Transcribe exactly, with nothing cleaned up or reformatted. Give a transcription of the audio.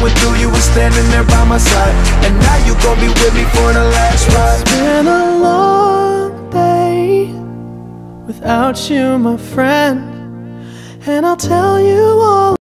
going through, you were standing there by my side. And now you gon' be with me for the last ride. It's been a long day without you, my friend, and I'll tell you all